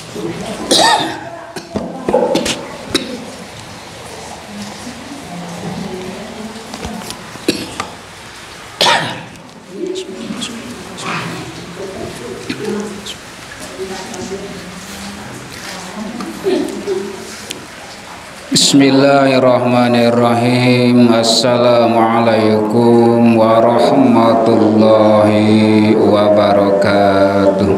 Bismillahirrahmanirrahim. Assalamualaikum warahmatullahi wabarakatuh.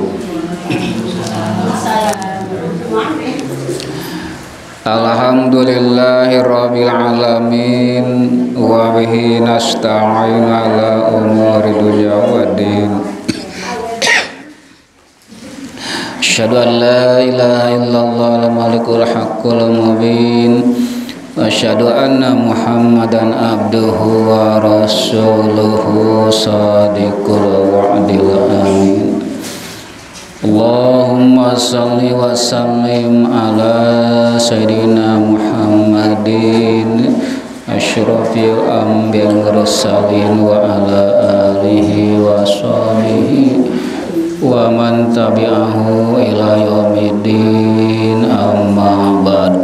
Alhamdulillahirabbil alamin wa bihi nasta'in ala umuri dunya waddin. Asyhadu an la ilaha illallah al-malikul haqqul mubin wa asyhadu anna Muhammadan abduhu wa rasuluhu shadiqul wa'dil amin. Allahumma salli wa sallim ala sayyidina Muhammadin asyrafil anbiya'i wal mursalin wa ala alihi wa sahbihi wa man tabi'ahu ila yaumiddin, amma ba'd.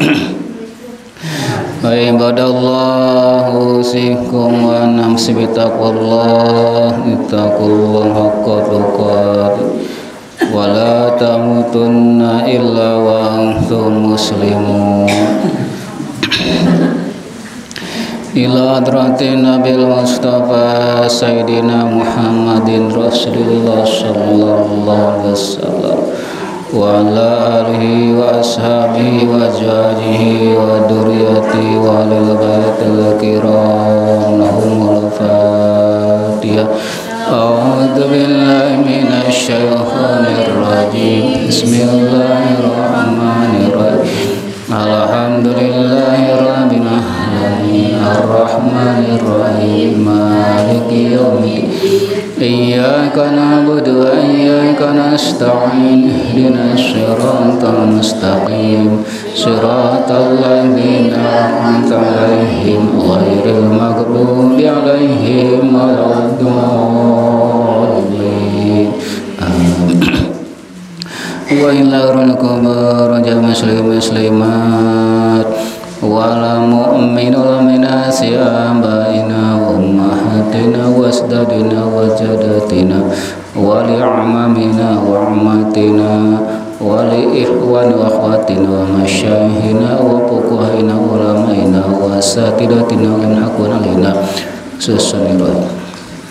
Ibadallah, usikum wa nafsi bitaqwallah, ittaqullaha haqqa tuqatih wa la tamutunna illa wa antum muslimun. Ila hadratin Nabil Mustafa Sayyidina Muhammadin Rasulullah sallallahu alaihi wasallam wa ala alihi wa ashabihi wa azwajihi wa dzurriyyatihi wa lil baitil kiram lahumul fatihah. A'udzu billahi minasy syaithanir rajim. Bismillahirrahmanirrahim. Alhamdulillahirabbil alamin arrahmanirrahim maliki yaumiddin. Iyyaka na'budu wa iyyaka nasta'in ihdinas siratal mustaqim siratal ladzina an'amta 'alaihim ghairil maghdubi 'alaihim waladdallin. Amin. Wa ilahul kubur muslim muslimat wala mu'minul minasi abaina wa ummahatina wasdadina wa jadatina wa li'amamina wa ammatina wa li'ikhwan wa akhwatina wa masyayihina wa fuqahina wa ulamaina wa satidatina wa limhaqun alina susunirah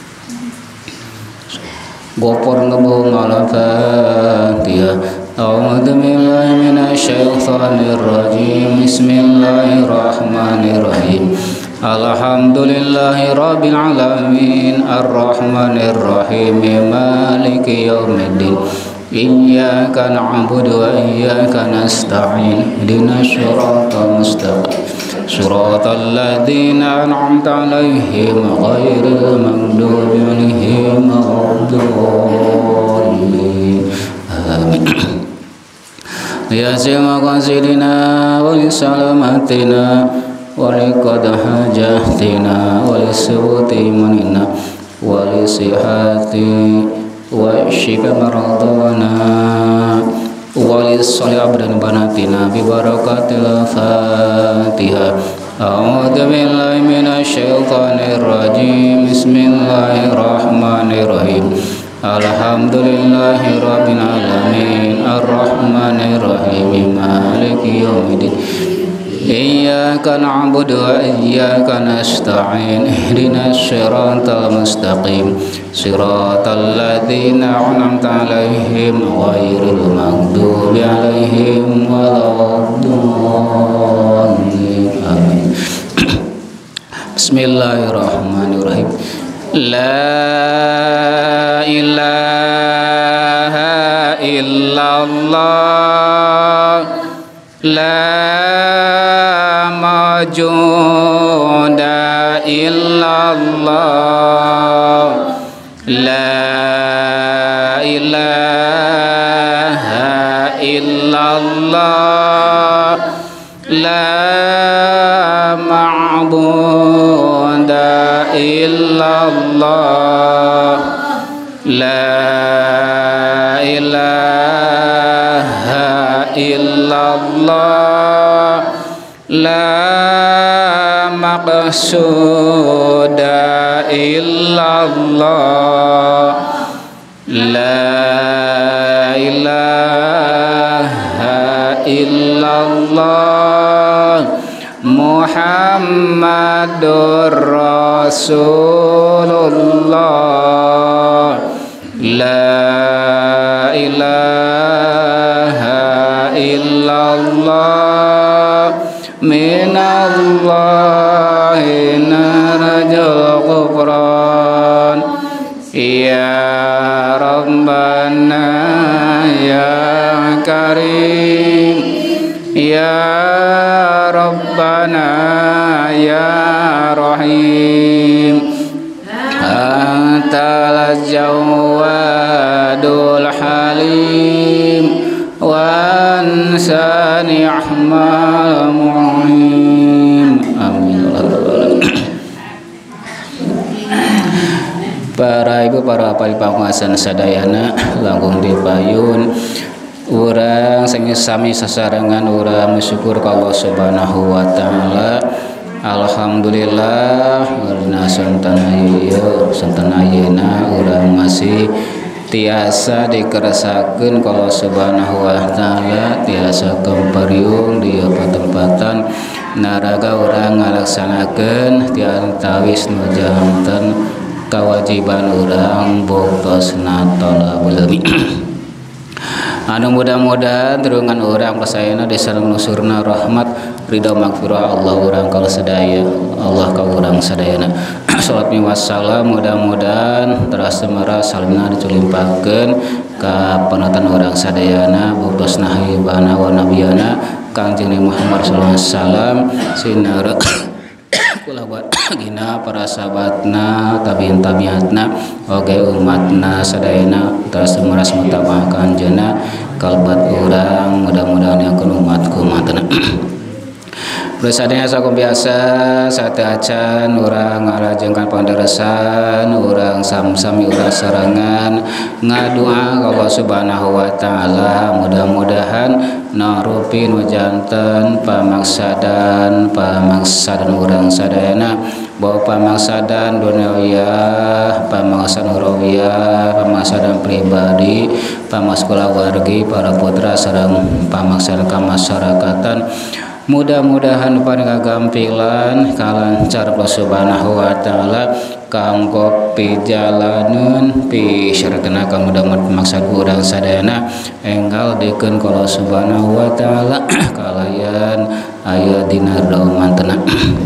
Gopor ngebuh al-Fatihah. A'udzu billahi minasy syaithanir rajim. Bismillahirrahmanirrahim. Alhamdulillahirabbil alamin arrahmanirrahim maliki yaumiddin. Iyyaka na'budu wa iyyaka nasta'in ihdinas siratal mustaqim siratal ladzina an'amta 'alaihim ghairil maghdubi 'alaihim waladdallin. Amin. Ya sima qasidina wa salamatina wa liqad hajatina wa lisuti manina wa lisihati wa shifa maradana wa lisali abdan banatina bi barakatil Fatihah. A'udzu billahi minasy syaithanir rajim. Bismillahirrahmanirrahim. Alhamdulillahirabbil alamin arrahmanirrahim maliki yaumiddin. Iyyaka na'budu wa iyyaka nasta'in ihdinas siratal mustaqim siratal ladzina an'amta 'alaihim ghairil maghdubi 'alaihim waladdallin. Amin. Bismillahirrahmanirrahim. La ilaha illallah la majuda illallah la ilaha illallah la ma'buda illallah la ilaha illallah la maqsuda illallah la ilaha illallah Muhammadur Rasulullah la ilaha illallah minallahi narjul ghufran ya rabbana ya karim ya rabbana ya rahim antal jawadul halim wa ansani ahmal muhim amin. Para ibu para bapak panguasan sadayana langkung dipayun urang sami sasarengan urang bersyukur ka Allah Subhanahu wa taala. Alhamdulillah karena santana urang masih tiasa dikerasakeun ka Allah Subhanahu wa taala, tiasa kempariung di tempatan naraga urang ngalaksanakeun tiantawis nu janten kewajiban urang buktasna tolabul ilmi. Anu mudah-mudahan terungan urang pasayana disareng nusurna rahmat ridha magfirah Allah urang kala sadaya Allah ka urang sadayana. Salat wassalam mudah-mudahan terasa merah salimna diculimpakeun ka panutan urang sadayana buktasna habibana wa nabiyana Kangjeng Muhammad sallallahu alaihi wasallam sinar kulabat gina para sahabatna tabiin tabiatna oge umatna sadayana terus meras mutabah kanjena kalbat urang mudah-mudahan yang umatku umatna. Besadanya sakum biasa sate acan urang ngalajengkan pandaresan urang samsami urang sarangan ngadua ka Allah Subhanahu wa taala mudah-mudahan narupin wajanten pamaksadan urang sadayana bahwa pamaksadan duniawiyah pamaksadan urawiyah pamaksadan pribadi pamaksadan wargi para putra sareng pamaksadan kamasyarakatan mudah-mudahan paring gagampilan kalancar Allah Subhanahu wa taala kanggo pijalaneun pi syaratna kang mudah-mudahan maksud urang sadayana enggal dikeun ka Allah Subhanahu wa taala kalayan aya dina daumantena.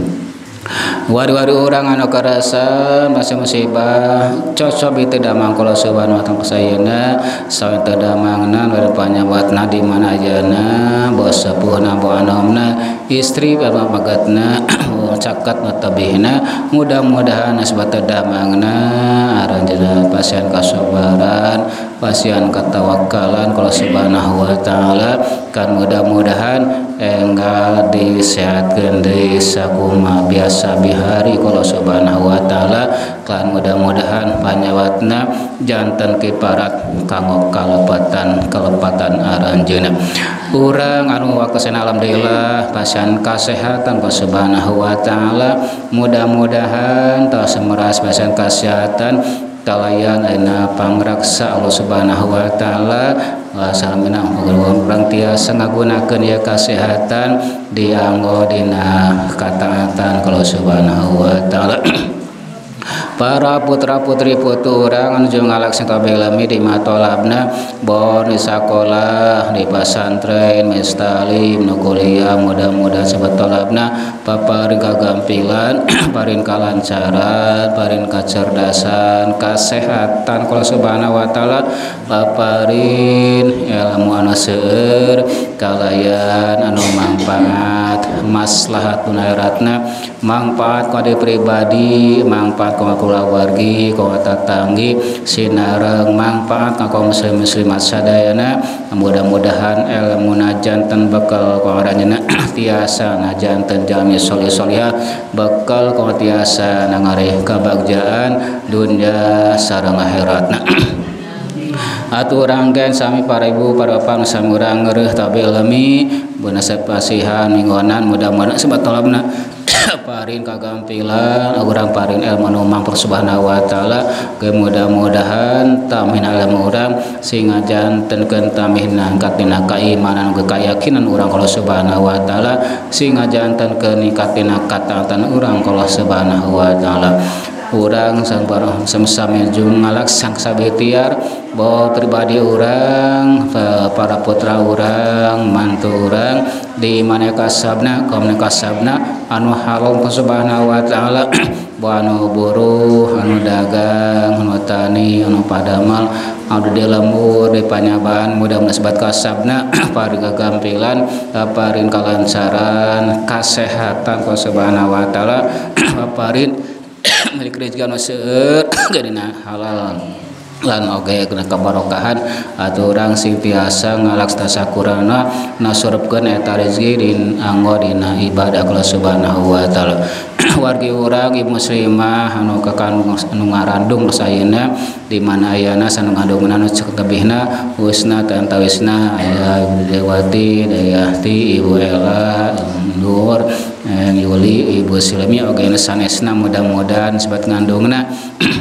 Wari-wari urang anu karasa masa musibah cocok itu damang kula subhanahu wa ta'ala sayana sawe teu damangna bari panyawatna di mana ajana bos sepuhna bo anomna istri bapa magatna cakat natabihna mudah-mudahan asbat damangna aranjeuna pasien kasabaran pasien katawakkalan kula subhanahu wa ta'ala kan mudah-mudahan enggal disehatkeun deui sakuma biasa bihari kula subhanahu wa taala kan mudah-mudahan panyawatna janten kiparat kanggo kalepatan aranjeuna urang anu wakasena alhamdulillah pasien kasehatan kula subhanahu wa taala mudah-mudahan tos meras pasien kesehatan kalayan ayeuna pangraksa Allah subhanahu wa taala salamina urang tiasa ngagunakeun ya kasehatan dianggo dina kataatan kalau subhanahu wa taala. Para putra-putri putu urang anu ngalaksanakeun kabeh di matolabna bon di sakolah di pasantren mistalim nu kuliah mudah-mudahan sebetolabna paparing kagampilan paring kalancaran paring kacerdasan kasehatan kula subhanahu wa taala paparing ilmu anu seueur kalayan anu manfaat maslahat akhiratna manfaat kode pribadi manfaat keluargi kaum tetanggi sinareng manfaat kaum muslimat sadayana mudah-mudahan ilmu janten bekal kaum ranjeuna tiasa najanten jami solih-solihah bekal kaum tiasa nangareh kabagjaan dunya sareng akhiratna. Aturang gen sami para ibu para bapak sami urang ngeureun tabi ilmi beuna sapasihan minggonan mudah-mudahan sebat tolabna parin kagampilan urang parin ilmu nu mangpur subhanahu wa taala ge mudah-mudahan tamih ilmu urang sing ngajantenkeun tamih nangkat dina kaimanan ge kayakinan urang Allah subhanahu wa taala sing ngajantenkeun ningkat dina kataatan urang Allah subhanahu wa taala. Urang sang barang sama-sama jung ngalaksang sabetiar bahwa pribadi urang para putra urang mantu urang di mana kasabna kaum kasabna anu halal subhanahu wa taala anu buruh anu dagang anu tani anu padamal anu di lembur di panyaban mudah-mudahan sebat kasabna paring kagampilan paring kalancaran kasehatan subhanahu wa taala paring milik rezeki anu seueur gadina halal lan oge kana kabarokahan aturang sing tiasa ngalaksana sakurana nasurupkeun eta rezeki din anggo dina ibadah Allah subhanahu wa taala. Wargi urang ibu muslimah anu kakandung anu ngarandung sayeuna di mana ayana sanu ngandung anu cek tebihna Husna tantawisna aya Ibu Dewati Dayati Ibu Ela Nur Yuli Ibu Silmi oge sanesna mudah-mudahan sebat ngandungna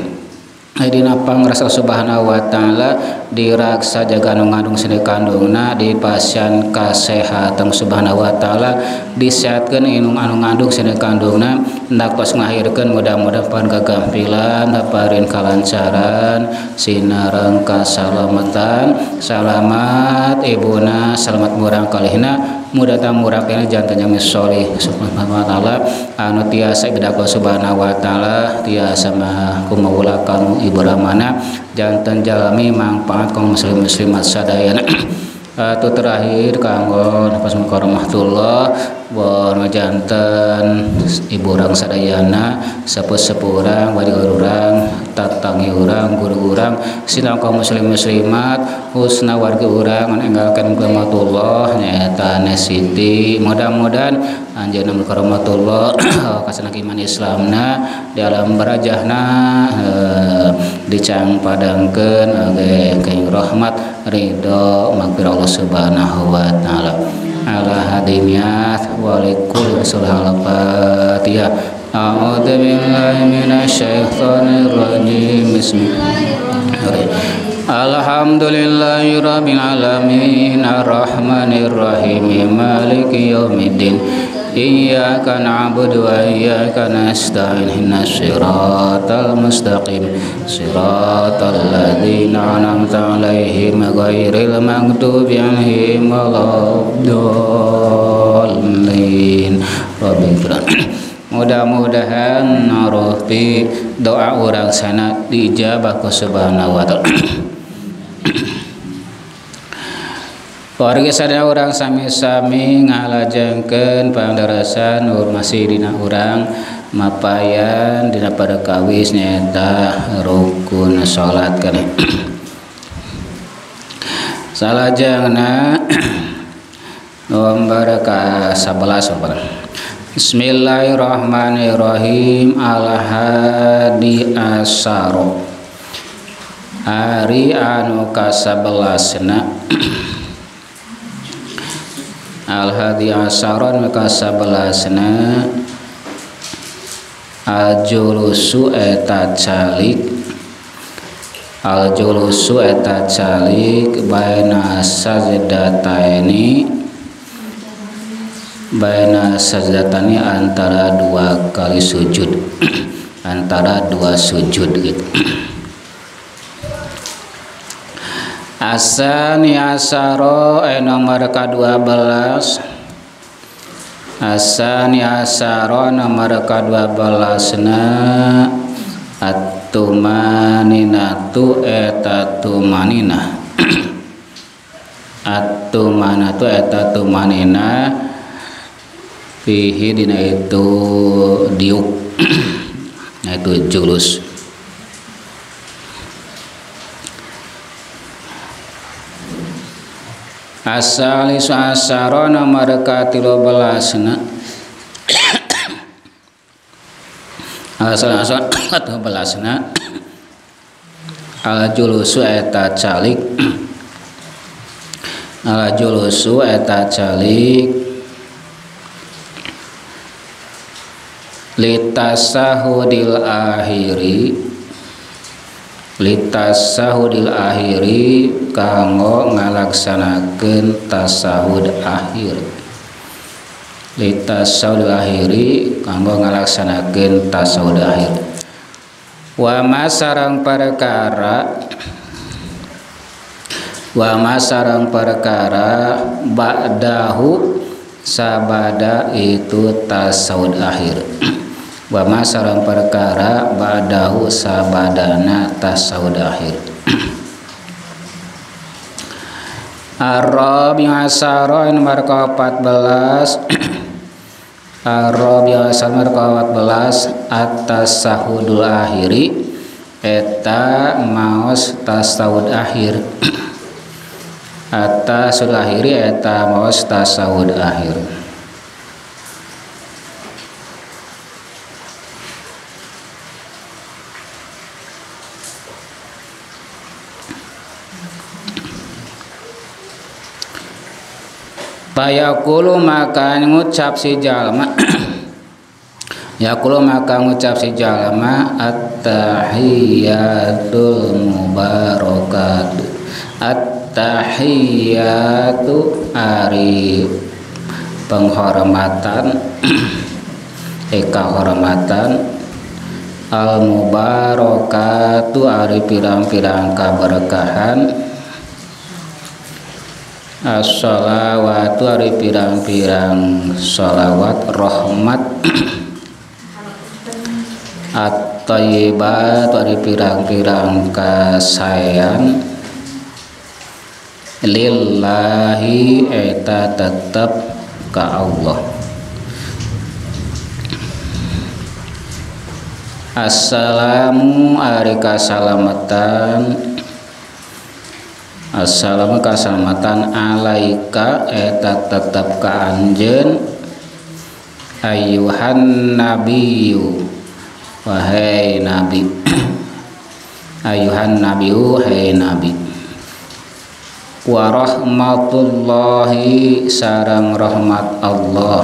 dina pangrasa subhanahu wa taala diraksa jaga anu ngandung seni kandungna dipasian kasehatan subhanahu wa taala disehatkeun inung anu ngandung seni kandungna hendak tos ngahirkeun mudah-mudahan pan gagampilan parin kalancaran sinareng kasalamatan selamat ibuna selamat murang kalihna mudah-mudahan murang kana janten yang soleh subhanahu wa taala anu tiasa bidako subhanahu wa taala tiasa mah kumaulakan ibu ramana janten jalmi manfaat kaum muslim muslimat sadayana. Itu terakhir kanggo Assalamualaikum warahmatullah bon janten ibu urang sadayana sepuh-sepuh urang bari urang tatangi urang guru urang sinau kaum muslim muslimat husna wargi urang enggalkeun rahmatullah nyaeta Siti mudah-mudahan anjeunna rahmatullah kasana iman Islamna di alam barajahna dicang padangkeun oge kaing rahmat ridho maghfirah Allah subhanahu wa taala ala hadiniyat walikul sulhal fatihah a'udzu billahi minasyaitonir rajim bismillahirrahmanirrahim alhamdulillahi rabbil alamin arrahmanir rahim maliki yaumiddin iyyaka na'budu wa iyyaka nasta'in ihdinas siratal mustaqim siratal ladzina an'amta 'alaihim ghairil maghdubi 'alaihim waladdallin. Mudah-mudahan narupi doa urang sana diijabah ku subhanahu wa ta'ala. Warga sadaya urang sami-sami ngalajengkeun pangdarasan nur masih dina urang mapayan dina pada kawis nyaeta rukun salat kana. Salajengna nomor ka 11 Bismillahirrahmanirrahim al-hadi asyara hari anu ka 11na al-hadi asyara maka 11na al-julusu eta calik al-julusu eta calik baina sajdatani antara dua kali sujud antara dua sujud gitu. Asani asaro nomor ke-12 Asani asaro nomor ke-12 na at-tumaninatu eta tumanina at-tumanatu eta tumanina fihi dina itu diuk itu julus. Asalisu asyara nomor ke-13 asal-asal 13 al julusu eta calik al julusu eta calik litasahudil akhiri kanggo ngalaksanakeun tasahud akhir litasahudil akhiri kanggo ngalaksanakeun tasahud akhir wa masarang perkara ba'dahu sabada itu tasawud akhir wa masarang perkara ba'dahu sabadana tasawud akhir Ar-Rabi'u Asyara nomor 14 Ar-Rabi'u Asyara nomor 14 at-tasahudul akhiri eta maos tasawud akhir at-tasahudul akhiri eta maos tasawud akhir Bayakulu maka ngucap si jalma Yakulu maka ngucap si jalma at-tahiyatul mubarakatuh at-tahiyatu ari penghormatan kahormatan al mubarakatu ari pirang-pirang kaberkahan as-shalawatu ari pirang-pirang shalawat rahmat at-thayyibat ari pirang-pirang kasayan lillahi eta tetep ka Allah assalamu ari kasalamatan assalamu kasalamatan alaika eta tetep ka anjeun ayuhan nabiyyu wahai nabi ayuhan nabiyyu hai nabi wa rahmatullahi sareng rahmat Allah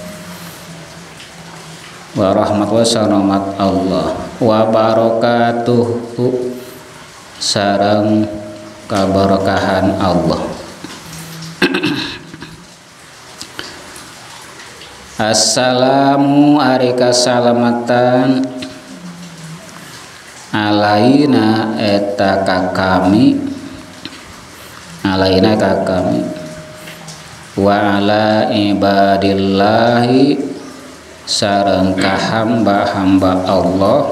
wa rahmatullahi sareng rahmat Allah wa barakatuhu sareng kaberkahan Allah assalamu ari kasalamatan alaina eta ka kami alaina ka kami wa ala ibadillahi sareng ka hamba-hamba Allah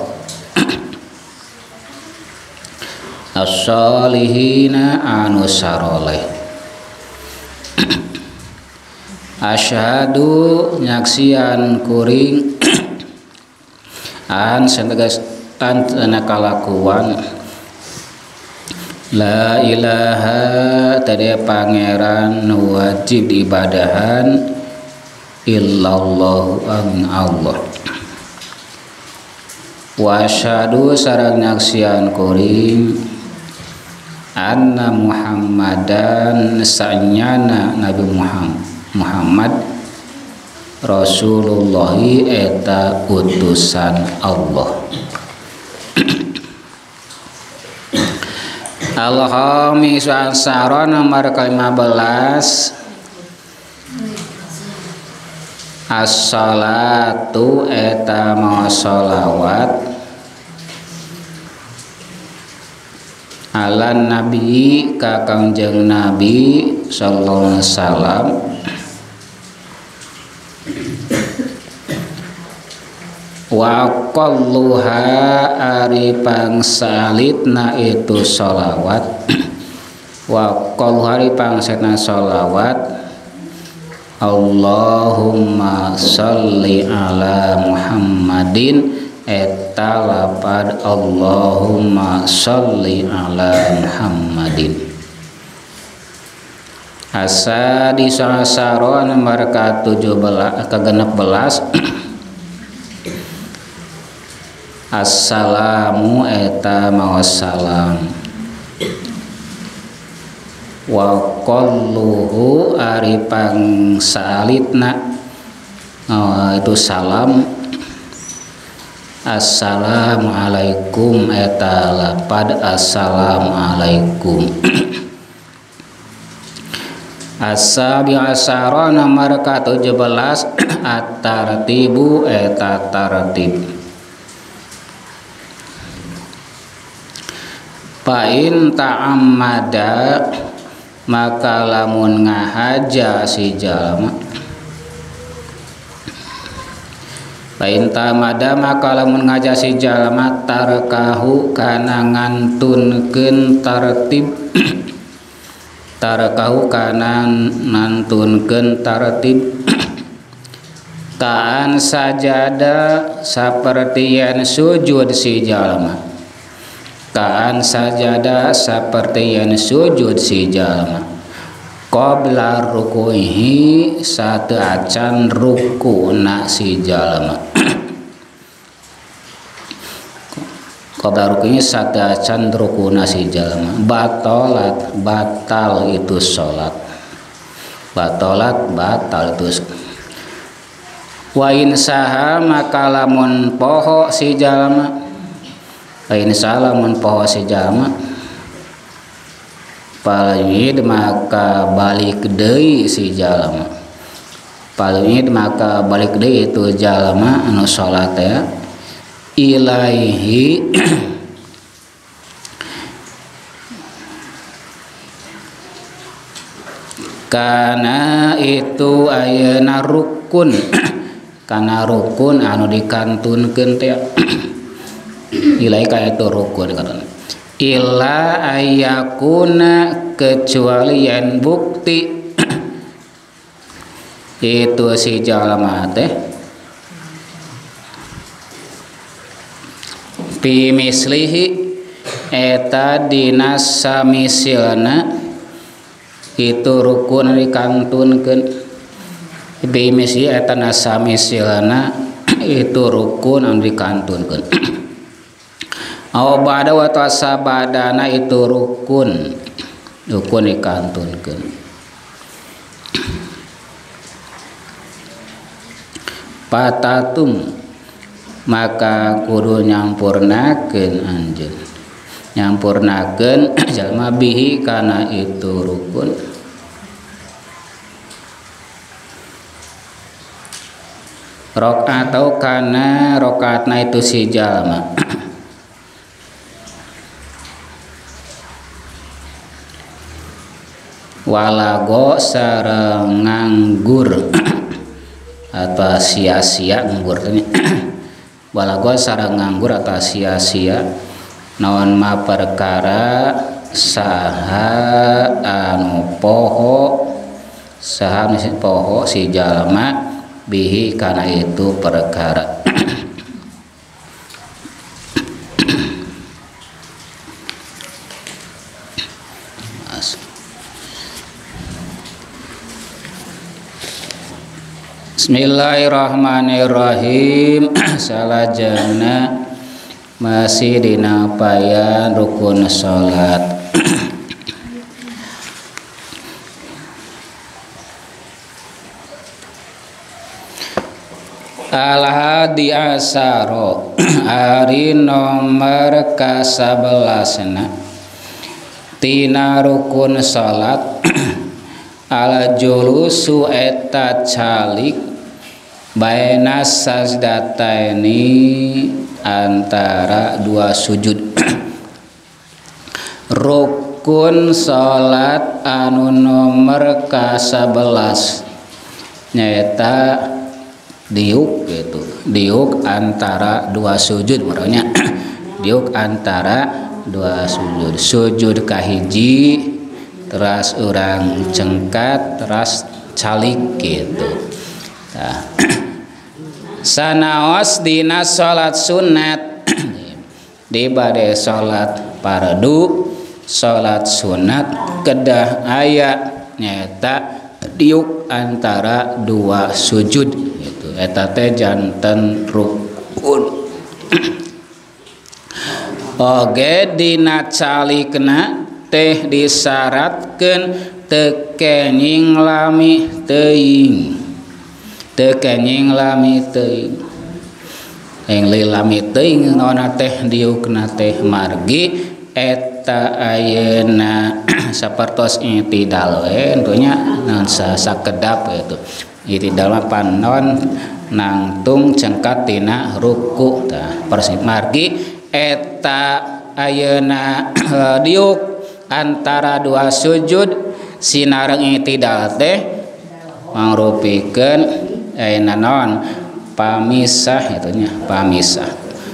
as-solihina anu saroleh asyhadu nyaksian kuring an sentegas antena kalakuan la ilaha tadi pangeran wajib ibadahan illallahu amin Allah wa asyhadu sareng nyaksian kuring anna Muhammadan sanyana Nabi Muhammad Rasulullah eta utusan Allah Al-Khamisu Asyara nomor 15 as-salatu eta ma sholawat ala nabi ka kangjeng nabi sallallahu alaihi wasallam wa qalluha ari pangsalitna itu sholawat wa qalluha ari pangsalina sholawat Allahumma sholli ala Muhammadin eta lapad Allahumma sholli ala Muhammadin asa di sasaro nomor ke-16 assalamu eta maos salam wa qalluhu ari pangsalitna itu salam assalamualaikum eta lapad assalamualaikum asabi asara nomor ke-17 at-tartibu eta tartib pain ta'ammada maka lamun ngahaja si jalma pain ta'ammada maka lamun ngahaja si jalma tarkahu kana ngantunkeun tartib tarkahu kana nantunkeun tartib kaan sajada sapertian sujud si jalma kaan sajada seperti yang sujud si jalma qabla rukuhi satu acan ruku na si jalma qabla rukuhi satu acan ruku na si jalma batalat batal itu salat batalat batal itu wa in saha maka lamun poho si jalma lain salamun poho si jalma palayid maka balik deui si jalma palayid maka balik deui itu jalma anu salat ya ilaihi kana itu ayeuna rukun kana rukun anu dikantunkeun teh ilaika itu rukun katana illa ayakuna kecuali yang bukti itu si jalma teh fi mislihi eta dinas samisilna itu rukun dikantunkeun fi mislihi eta nasamisilna itu rukun anu dikantunkeun aw ba'da wa tasabadana itu rukun dikantunkeun patatum maka kudu nyampurnakeun anjeun nyampurnakeun jalma bihi kana itu rukun rakaat atau kana rakaatna itu si jalma walago sareng nganggur atau sia-sia nganggur walago sareng nganggur atau sia-sia naon ma perkara saha anu poho saha anu poho si jalma bihi kana itu perkara Bismillahirrahmanirrahim. Salajengna masih dina payan rukun salat. Al-hadi asaro ari nomor ka-11 tina rukun salat al julusu eta calik baina sajdataini antara dua sujud rukun salat anu nomor ka-11 nyaeta diuk gitu diuk antara dua sujud makanya diuk antara dua sujud sujud kahiji teras orang cengkat teras calik gitu nah. Sanaos dina salat sunat di bade salat fardu salat sunat kedah aya nyata diuk antara dua sujud gitu eta teh janten rukun oge dina calikna teh disyaratkeun teu kenging lami teuing eng lami teuing naonna teh diukna teh margi eta ayeuna sapertos i'tidal we tentunya naon sakedap itu i'tidal mah panon nangtung cengkat tina ruku tah persis margi eta ayeuna diuk antara dua sujud sinareng i'tidal teh mangrupikeun ayeuna naon pamisah itunya pamisah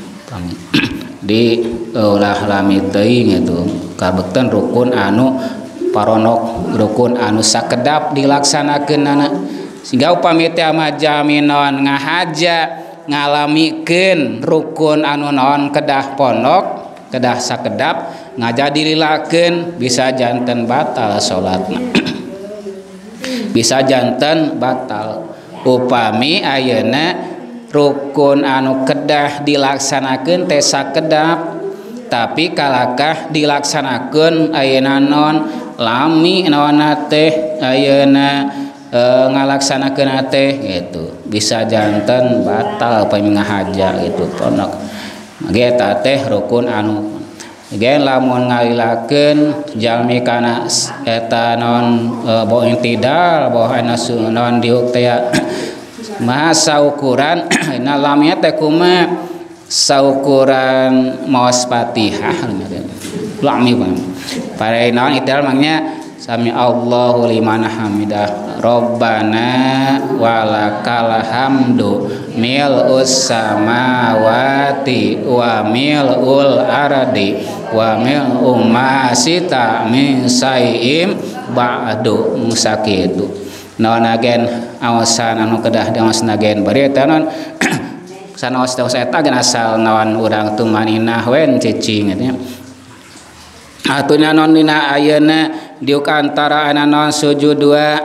di ulah lami teuing itu kabekteun rukun anu paronok rukun anu sakedap dilaksanakeunana sehingga upami teh mah jami naon ngahaja ngalamikeun rukun anu naon kedah ponok kedah sakedap ngajadililakeun bisa janten batal salatna bisa janten batal upami ayeuna rukun anu kedah dilaksanakeun teh sakedap tapi kalakah dilaksanakeun ayeuna non lami naonna teh ayeuna ngalaksanakeun teh gitu bisa janten batal upami ngahaja gitu ponok ge eta teh rukun anu gen lamun ngalilakeun jalmi kana eta non boh i'tidal boh anu non diuk teh maha saukuran na lamnya teh kumaha saukuran maos Fatihah lami bang pare naon i'tidal mangnya sami Allahu liman hamidah Rabbana walakal hamdu mil'us samawati wa mil'ul ardi wa mil'u ma sita min saim ba'du musakitu naon agen awasan anu kedah diaosna gen bari eta naon sanaos eta gen asal naon urang tumaninah wen cicing nya atunya non dina ayeuna diuk antara ana non sujud dua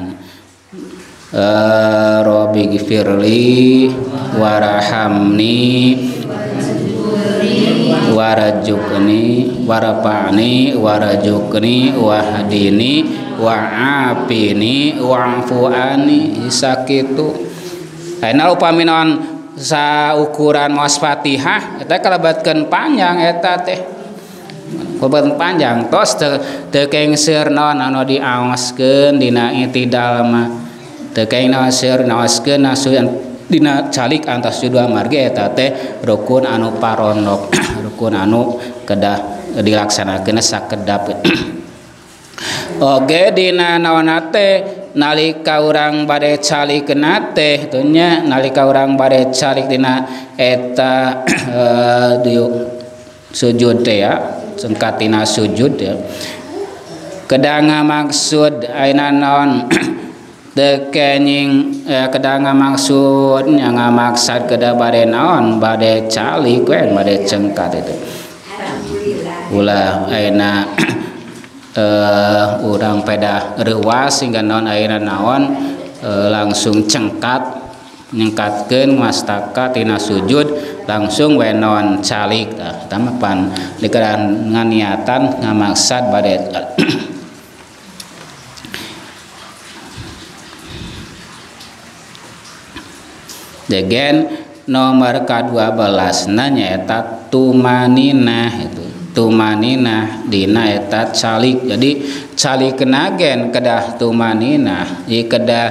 Rabbi gfirli warahamni warajukni warafa'ni warajukni wahdini wa'afini wa'fu'ani sakitu ayeuna upami naon saukuran maos Fatihah eta kalebatkeun panjang eta teh kalebatkeun panjang tos teu kengser naon anu diaoskeun dina i'tidal mah teu kenging naoskeun dina calik antas dua margi eta teh rukun anu paronok rukun anu kedah dilaksanakeun sakedap oge dina naonna teh nalika urang bade calikeun teh tunya nalika urang bade calik dina eta diuk sujud teh ya sengkat tina sujud ya kedah ngamaksud ayeuna naon teu kenging kedah ngamaksud nya ngamaksad kedah bade naon bade calik we bade cengkat itu ulah ayeuna urang pedah reuwas sehingga naon ayeuna naon langsung cengkat nyengkatkeun mastaka tina sujud langsung we naon calik tah mah pan dikeran nganiatan ngamaksad bade degen nomor ka-12 na nyaeta tumaninah itu tumaninah dina eta calik jadi calikeun gen kedah tumaninah jadi kedah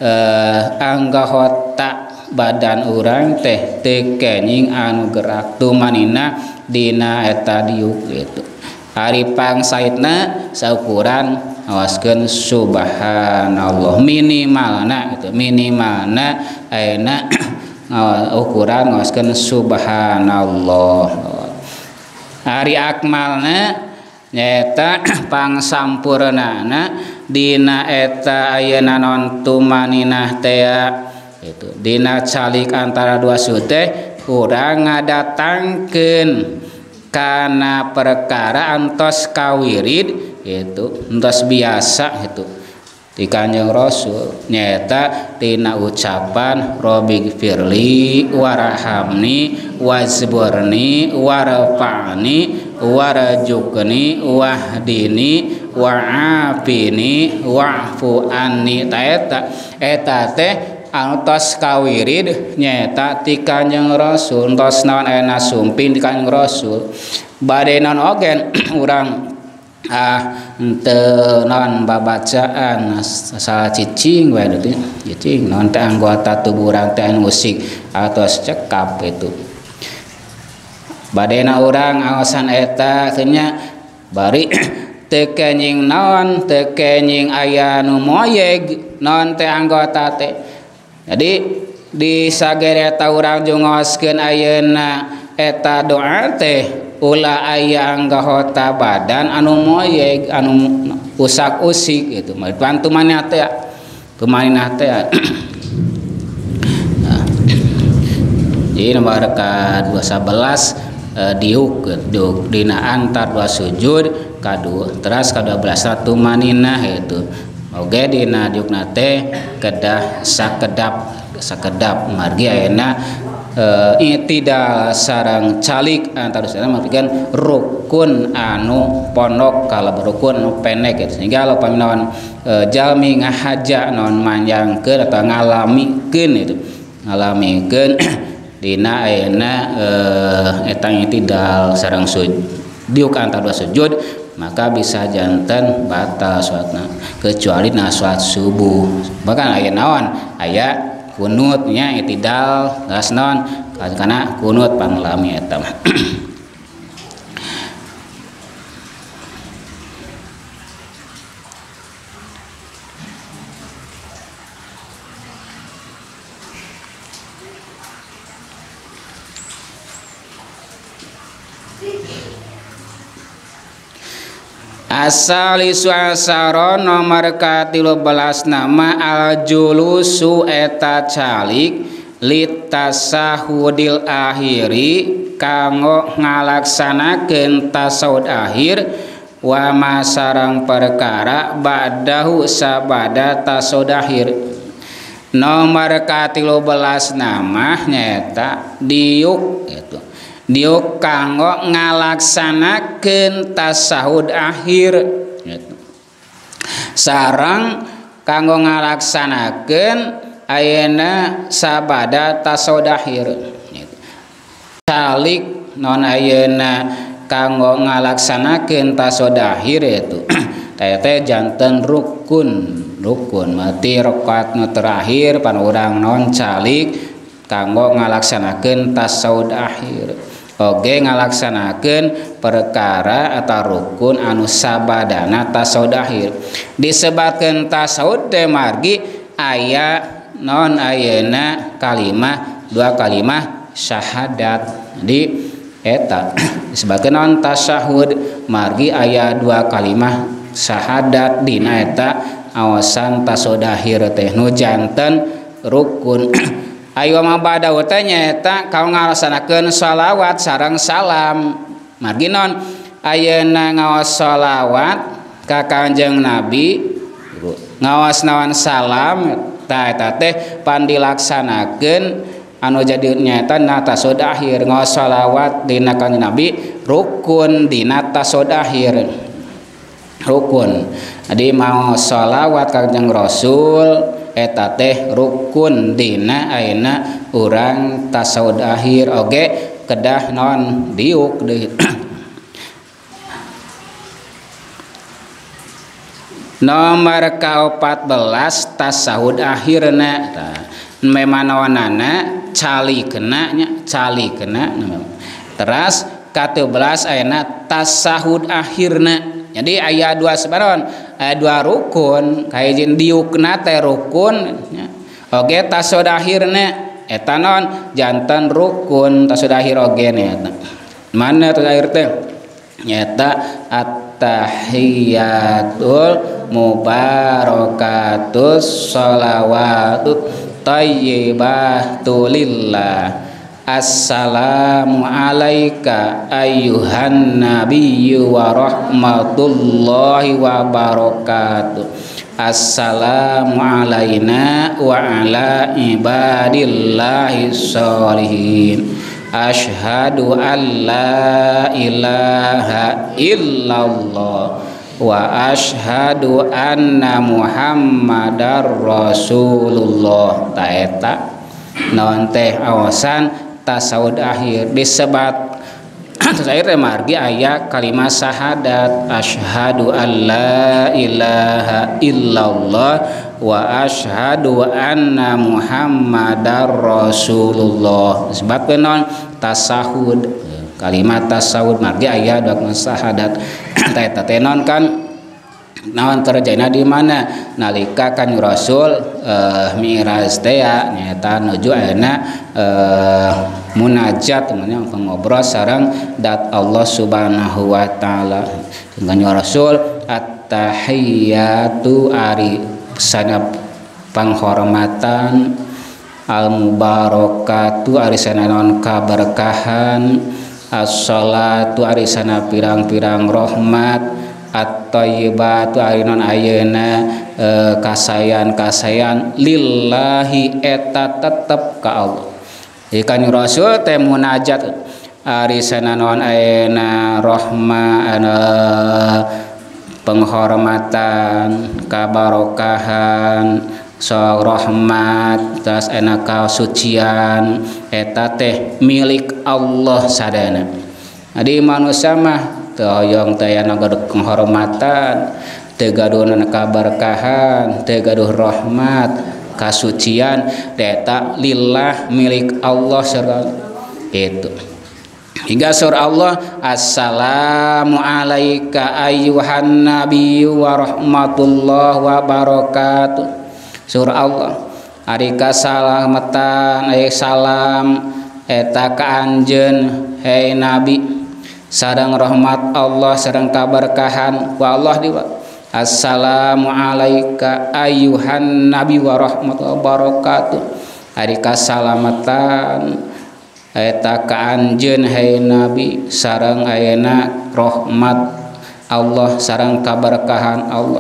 anggota badan urang teh teu kenging anu gerak tumaninah dina eta diuk gitu ari pangsaitna saukuran awaskeun subhanallah minimalna gitu minimalna ayeuna ukuran ngawaskeun subhanallah ari akmalna nyaeta pangsampurnana dina eta ayeuna non tumaninah teh itu dina calik antara dua sujud teh urang ngadatangkeun kana perkara antos kawirid itu entos biasa itu ti Kanjeng Rasul nyaeta tina ucapan Robbi firli warhamni wazburni warfa'ni warjukni wahdini wa'afini wa'fu anni eta teh anu tos kawirid nyaeta ti Kanjeng Rasul tos naon aya sumping ti Kanjeng Rasul bade naon ogen urang teu naon babacaan salah cicing we teh cicing naon teh anggota tubuh urang teh musik atos cekap itu badena urang aosan eta teh nya bari teu kenjing naon teu kenjing aya nu moyeg naon teh anggota teh jadi di sagere eta urang jongoskeun ayeuna eta doa teh ulah aya anggota badan anu moyeg anu usak-usik gitu bantu maneh teh kumainah teh jadi nomor ke-211 diuk dina antar dua sujud kadu teras ke-12 tumaninah itu oge dina diukna teh kedah sakedap margi ayeuna itidal sareng calik antara sareng maksudkan rukun anu pondok kalau rukun anu pendek gitu. Sehingga lo paminawan jalmi ngahaja non manjangkeun atau ngalamikeun itu ngalamikeun dina ayeuna eta itidal sareng sujud diuk antara dua sujud maka bisa janten batal salatna kecuali na salat subuh bahkan aya naon aya kunutnya itidal gas non karena kunut panglami eta mah Asalisu asaro nomor ka-13 nama al-julusu eta calik litasahudil akhiri kanggo ngalaksanakeun tasawud akhir wa masarang perkara ba'dahu sabada tasawud akhir nomor ka-13 nama nyaeta diuk gitu diuk kanggo ngalaksanakeun tasahud akhir gitu. Sareng kanggo ngalaksanakeun ayeuna sabada tasahud akhir gitu. Salik non ayeuna kanggo ngalaksanakeun tasahud akhir itu teh janten rukun mati rakaat nu terakhir pan urang non calik kanggo ngalaksanakeun tasawuf akhir oge ngalaksanakeun perkara atau rukun anu sabadana tasawuf akhir disebutkeun tasawuf teh margi aya non ayeuna kalimah dua kalimah syahadat di eta disebutkeun non tasyahud margi aya dua kalimah syahadat dina eta awasan tasawuf akhir teh nu janten rukun ayo mah badaw teh nyaeta kaung ngalaksanakeun shalawat sareng salam margi non ayeuna ngaos shalawat ka Kanjeng Nabi ngaos naon salam tah eta teh pan dilaksanakeun anu jadi nyaeta na tasawuf akhir ngaos shalawat dina Kanjeng Nabi rukun dina tasawuf akhir rukun jadi mau shalawat Kanjeng Rasul eta teh rukun dina ayeuna urang tasawuf akhir oge kedah non diuk deui nomor ka-14 tasawuf akhirna memanawanana calikna nya calikna teras ka-13 ayeuna tasawuf akhirna jadi aya dua sebaron aya dua rukun kahiji diukna teh rukun oge tasawuf akhirna eta naon janten rukun tasawuf akhir oge nya mana tasawuf akhir teh nyata at-tahiyatul mubarakatus shalawatut thayyibatu lillah assalamu alaika ayyuhan nabiyyu wa rahmatullahi wa barakatuh assalamu alaina wa ala ibadillahi sholihin asyhadu an la ilaha illallah wa asyhadu anna muhammadar rasulullah. Taeta naon teh awasan tasawuf akhir disebat terus akhir margi aya kalimat syahadat asyhadu an la ilaha illallah wa asyhadu anna muhammadar rasulullah. Sebab non tasahud kalimat tasawuf margi aya dua syahadat eta teh non kan naon terjadinya di mana nalika kan Rasul Mi'raj teh nyata nuju ayeuna munajat namanya pengobrol sareng dat Allah Subhanahu wa taala. Dengan Rasul at-tahiyyatu ari sana penghormatan al-mubarakatu ari sana naon kaberkahan as-shalatu ari sana pirang-pirang rahmat at-thayyibatu ari non ayeuna kasayan-kasayan lillahi eta tetep ka Allah. Ikan Rasul teh munajat ari sanaon ayeuna rahma penghormatan kabarokahan sok rahmat tas ena kasucian eta teh milik Allah sadana. Adi manusia mah teu hoyong teh aya penghormatan, teu gaduh kaberkahan, teu gaduh rahmat, kasucian eta lillah milik Allah serta itu. Hingga surah Allah assalamu alayka ayyuhan nabiyyu wa rahmatullah wa barakatuh. Surah Allah ari kasalamatan aya salam eta ka anjeun hei nabi sareng rahmat Allah sareng kaberkahan ku Allah diwa assalamu alayka ayyuhan nabi wa rahmatullahi wa barakatuh ari kasalamatan eta ka anjeun hai nabi sareng ayeuna rahmat Allah sareng kaberkahan Allah.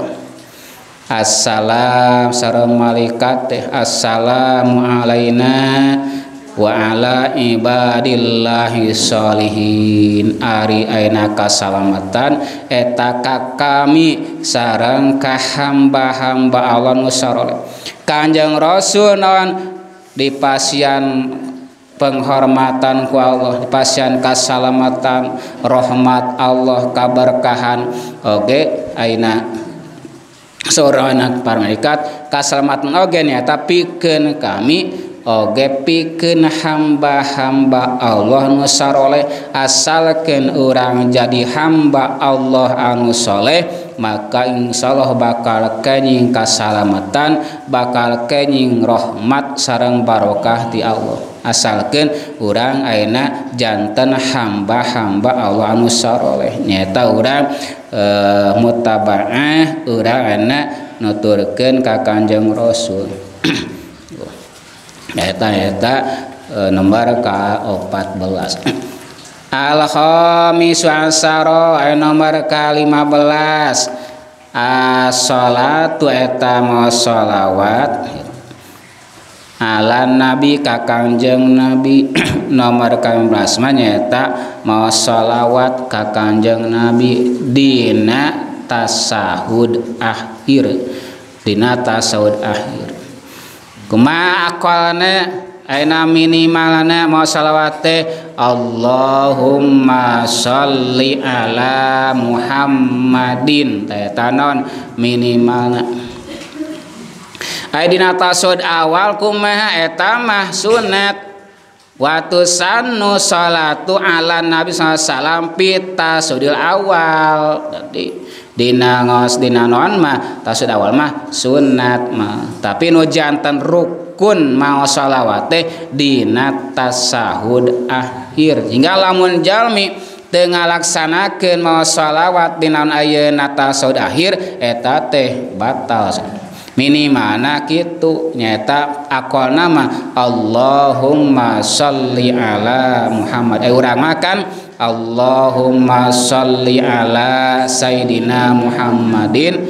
Assalam sareng malaikat teh assalamu alaina wa ala ibadillahi sholihin ari ayeuna kasalamatan eta ka kami sareng ka hamba-hamba Allah nu saroleh. Kanjeng Rasul naon dipasian penghormatan ku Allah, dipasian kasalamatan rahmat Allah kaberkahan oge ayeuna seorang para malaikat kasalamatan oge nya tapi pikeun kami oge pikeun hamba-hamba Allah nu saroleh asalkeun urang jadi hamba Allah anu soleh maka insyaallah bakal kenging kasalamatan bakal kenging rahmat sareng barokah ti Allah asalkeun urang ayeuna janten hamba-hamba Allah anu saroleh nyaeta urang mutabaah urang ayeuna nuturkeun ka Kanjeng Rasul. Eta nomor ka-14. Al-khamisu asyara nomor ka-15 as-shalatu eta mau sholawat ala nabi ka Kanjeng Nabi nomor ka-15 mah nyaeta mau sholawat ka Kanjeng Nabi dina tasahud akhir kumaha aqalna ayeuna minimalna mau shalawat teh Allahumma sholli ala Muhammadin eta non minimalna. Aya dina tasawuf awal kumaha eta mah sunat wa tusannu sholatu ala nabi sallallahu alaihi wasallam tasawufil awal. Jadi dina non mah tasawuf awal mah sunat mah tapi nu janten rukun mau shalawat teh dina tasahud akhir hingga lamun jalmi teu ngalaksanakeun mau shalawat dina ayeuna tasahud akhir eta teh batal minimalna kitu nyaeta aqalna mah Allahumma sholli ala Muhammad urang makan Allahumma sholli ala Sayyidina Muhammadin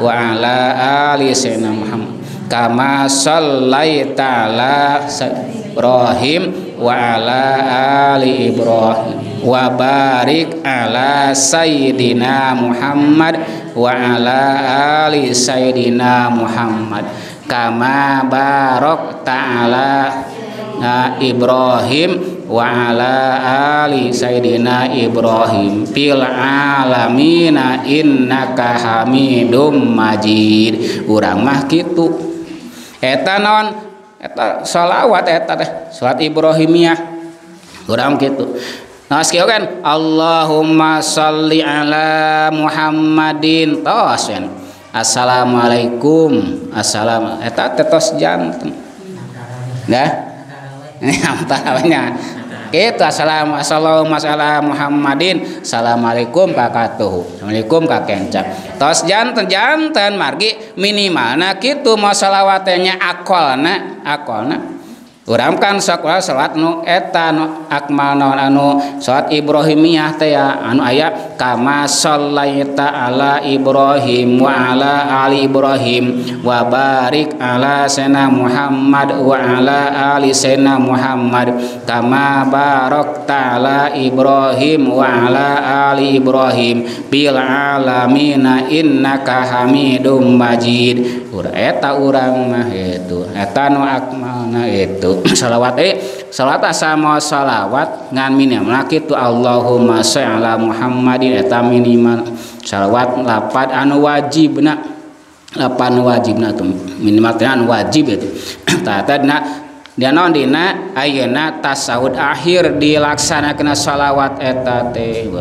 wa ala ali sayyidina Muhammad kama shallaita ala Ibrahim wa ala ali Ibrahim wa barik ala sayyidina Muhammad wa ala ali sayyidina Muhammad kama barakta ala Ibrahim wa ala ali sayyidina Ibrahim fil alamina innaka hamidum majid. Urang mah kitu eta naon eta shalawat eta teh salat Ibrahimiyah urang kitu. Nah sekieu kan Allahumma shalli ala Muhammadin tos kan assalamualaikum assalam eta tetos janten dah ampalnya itu assalamualaikum ala Muhammadin assalamualaikum kakatuh assalamualaikum kakencang tos janten margi minimalna kitu mau salawatnya akolna urang kan sakulah salat nu eta nu akmal naon anu salat Ibrahimiyah teh anu aya kama shallaita ala Ibrahim wa ala ali Ibrahim wa barik ala sayyidina Muhammad wa ala ali sayyidina Muhammad kama barakta ala Ibrahim wa ala ali Ibrahim bil alamina innaka hamidum majid. Eta urang mah itu eta nu akmalna itu salawat salat asa mau salawat ngan minimal kitu Allahumma sholli ala Muhammadin eta minimal salawat lapat anu wajibna tuh minimal teh anu wajib itu tadna dia naon dina ayeuna tasawuf akhir dilaksanakeun salawat eta teh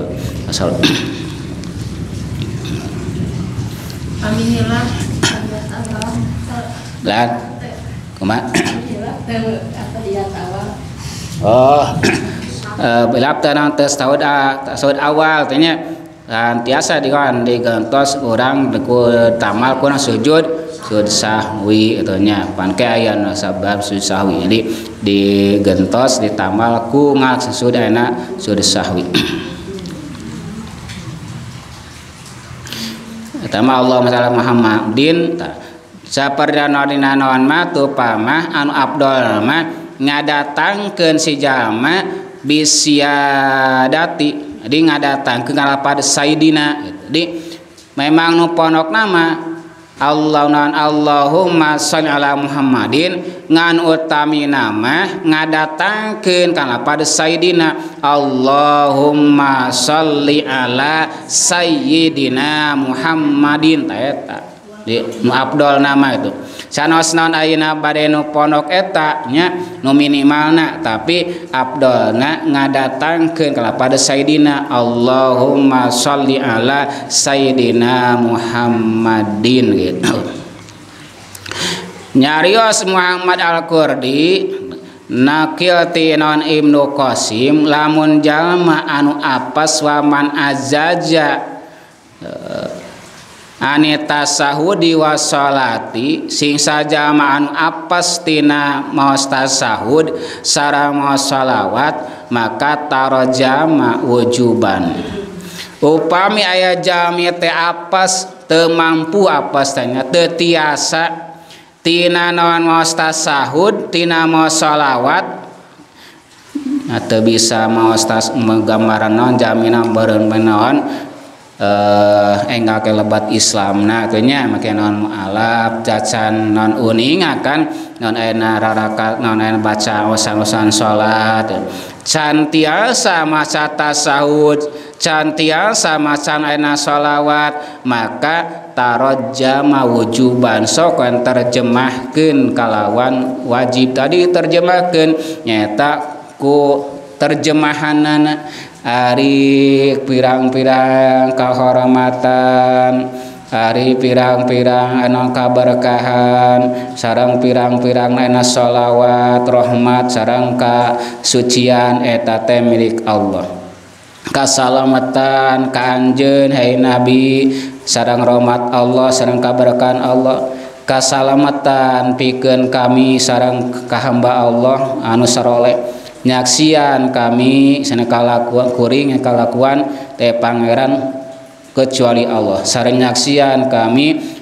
aminillah lah kumaha oh bilap tanang tasawuf awal tanya kan tiasa digantos orang ku tamal kuna sujud sahwi itu nya pan ke aya sabab sujud sahwi jadi digentos ditamal ku ngasud ana sujud sahwi. Tama Allah masalah Muhammadin saperdana dina naon mah tu pamah anu afdol mah ngadatangkeun si jalma bisyadati jadi ngadatangkeun kalapad sayyidina jadi memang nu pondok nama Allahumma sholli ala Muhammadin ngan utami nama ngadatangkeun kalapad sayyidina Allahumma sholli ala sayyidina Muhammadin ta eta di nu afdol nama itu sanos naon ayeuna bade nu pondok eta nya nu minimalna tapi afdolna ngadatangkeun kalapad sayyidina Allahumma sholli ala sayyidina Muhammadin gitu. Nyarios Muhammad Al-Qurdi nakil ti non Ibnu Qasim lamun jalma anu apes waman azaja anita sahudi wasolati sing saja anu apes tina maos tasahud sareng maos salawat maka tarojama wujuban upami aya jalmi teh apes teu mampu apes tanya teu tiasa tina naon maos tasahud tina maos salawat atau bisa maos tas menggambaran naon jaminan beureun naon enggak kelebat Islam nah atunya make non mualaf cacan non uning akan non ena rarakat non ena baca osan-osan salat cantiasa maca tasawuf cantiasa maca ena salawat maka tarajjama wujuban sok terjemahkeun kalawan wajib tadi terjemahkeun nyata ku terjemahanana ari pirang-pirang kahormatan ari pirang-pirang anu kaberkahan sareng pirang-pirang anu sholawat rahmat sareng kasucian eta teh milik Allah kasalamatan ka anjeun hai nabi sareng rahmat Allah sareng kaberkahan Allah kasalamatan pikeun kami sareng ka hamba Allah anu saroleh nyaksian kami sana kalakuan kuring yang kalakuan teh pangeran kecuali Allah sareng nyaksian kami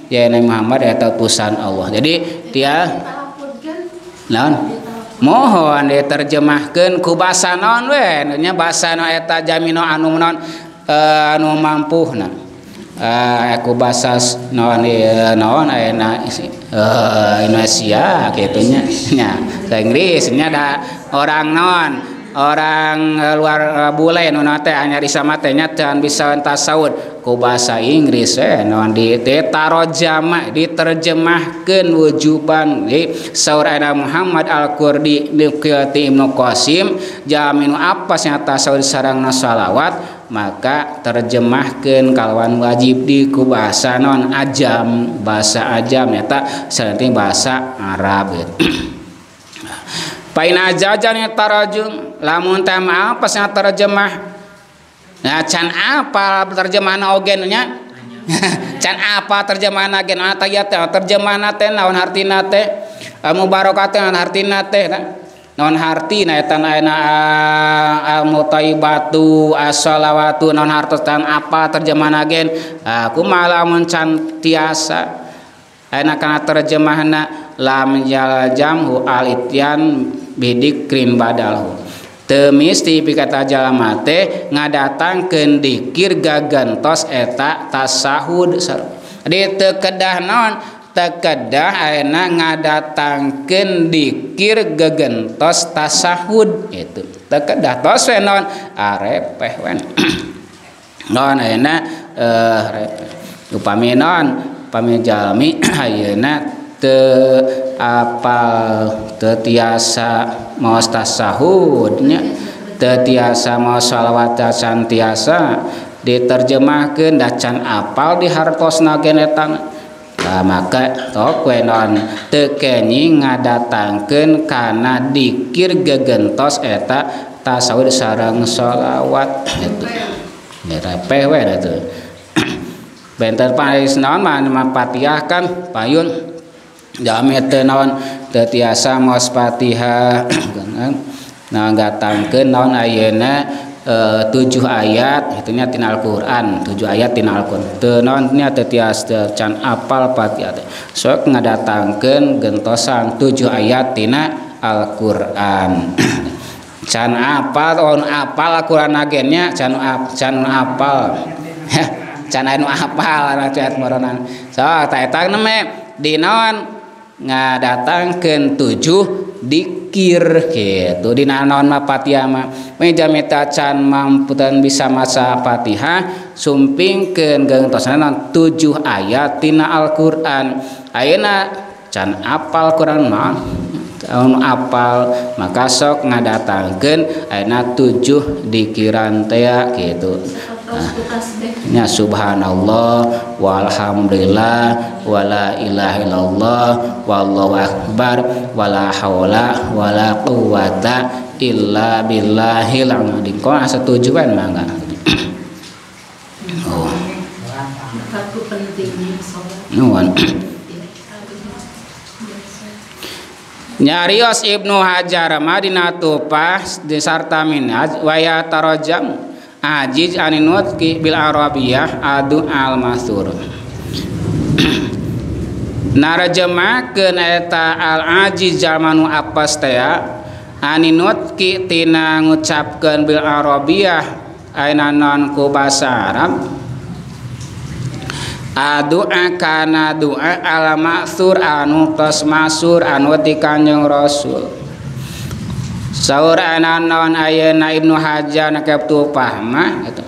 ya Nabi Muhammad eta utusan Allah. Jadi dia naon mohon diterjemahkeun ku basa naon we nya basa na eta jamino anu naon anu mampuhna aku basa naon naon ayeuna Indonesia kitu nya nya Inggris nya da orang naon orang luar bule nu teh anyar isama teh nya can bisa tasawuf ku basa Inggris naon ditarojama diterjemahkeun wujuban di saur ana Muhammad Al-Qurdi ti Ibnu Qasim jaminu apa nya tasawuf sareng salawat maka terjemahkeun kalawan wajib di ku basa naon ajam bahasa ajam eta saeutik bahasa Arab gitu. Paina jajan tarajum lamun teh apa nya terjemah nah can apa terjemahan ogen nya can apa terjemahan ogen ayat terjemahan teh naon hartina teh mubarokat naon hartina teh naon hartina eta ayeuna al-mutaibatu as-shalawatu naon hartosan apa terjemahan ogen kumaha lamun can tiasa ayeuna kana terjemahna lam jamhu al-ityan bidikrin badalhu temis ti pikata jalama teh ngadatangkeun dikir gagantos eta tasahud di teu kedah naon teu kedah ayeuna ngadatangkeun dikir gagantos tasahud itu teu kedah tos we naon arepeh we naon ayeuna upami naon upami jalmi ayeuna teu apal teu tiasa maos tasahudnya teu tiasa maos shalawat can tiasa diterjemahkeun da can apal di hartosna gen eta maka tok we naon teu kenyi ngadatangkeun kana dikir gegentos eta tasawuf sareng shalawat gitu repeh we eta benten paes naon mah Fatihah kan payun jami teu naon teu tiasa maos Fatihah nah gatangkeun naon ayeuna 7 ayat itunya tina Al-Qur'an 7 ayat tina Al-Qur'an teu naon nya teu tiasa can apal Fatihah teh sok ngadatangkeun gentosan 7 ayat tina Al-Qur'an can apal on apal Al-Qur'an agennya can apal can anu apal ayat moronan so ta eta mah di naon ngadatangkeun 7 dikir gitu dina naon mah Fatihah mah meja meta can mamputan bisa maca Fatihah sumpingkeun geungtosna naon 7 ayat tina Al-Qur'an ayeuna can apal Qur'an mah anu apal maka sok ngadatangkeun ayeuna 7 dikiran teh gitu nya subhanallah walhamdulillah wala ilaha illallah wallahu akbar wala haula wala quwata illa billahil azim kok setuju kan mangga oh satu pentingnya nuan nyarios Ibnu Hajar Madinah Tupah di sarta minhaj wa ya tarajam ajiz aninut ki bil arabiyah adu al masur narjamakeun eta al ajiz zamanu apes teh aninut ki tina ngucapkeun bil arabiyah ayeuna non ku basa Arab adu'a kana du'a al masur anu tos masur anu ti Kanjeng Rasul saur ana naon ayeuna Ibnu Hajar nakep tupah mah gitu